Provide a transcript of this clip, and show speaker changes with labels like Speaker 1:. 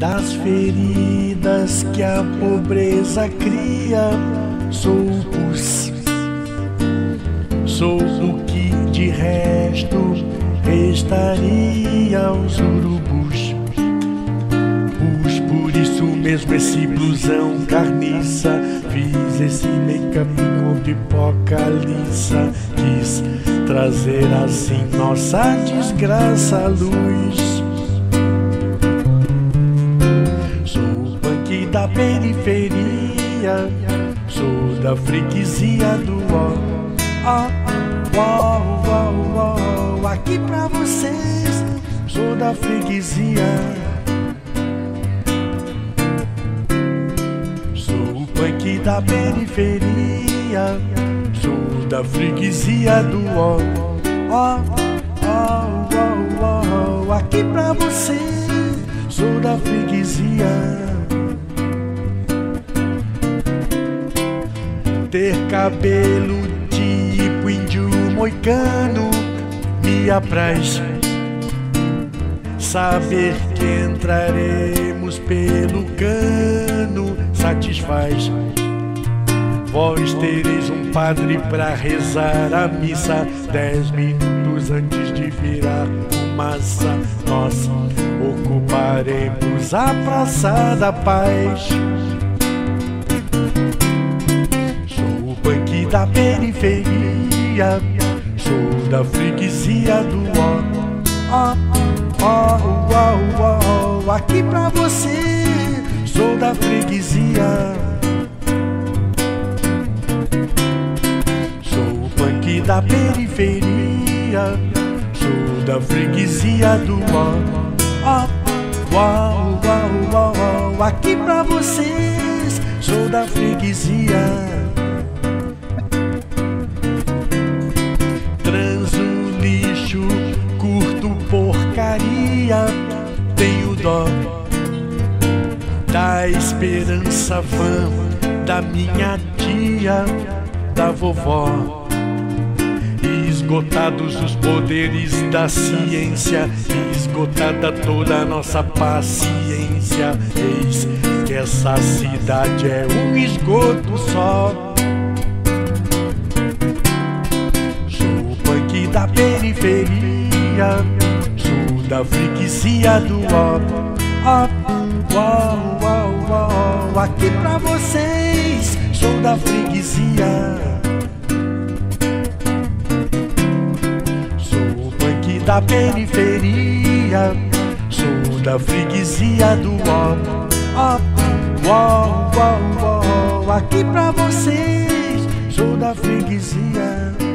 Speaker 1: das feridas que a pobreza cria. Sou o pus, sou o que de resto restaria aos urubus. Por isso mesmo esse blusão carniça, fiz esse make-up com pipoca liça. Quis trazer assim nossa desgraça à luz. Sou o punk da periferia, sou da freguesia do aqui pra vocês, sou da freguesia. Sou o punk da periferia, sou da freguesia do aqui pra vocês, sou da freguesia. Ter cabelo tipo índio moicano me apraz, saber que entraremos pelo cano satisfaz. Vós tereis um padre pra rezar a missa 10 minutos antes de virar fumaça. Nós ocuparemos a Praça da Paz. Sou o punk da periferia, sou da freguesia do aqui pra você, sou da freguesia. Sou o punk da periferia, sou da freguesia do aqui pra vocês, sou da freguesia. Transo lixo, curto porcaria, tenho dó da esperança vã da minha tia, da vovó. Esgotados os poderes da ciência, esgotada toda a nossa paciência. Eis que essa cidade é um esgoto só. Sou o punk da periferia, sou da freguesia do aqui pra vocês, sou da freguesia. Sou o punk da periferia, sou da freguesia do aqui pra vocês, sou da freguesia.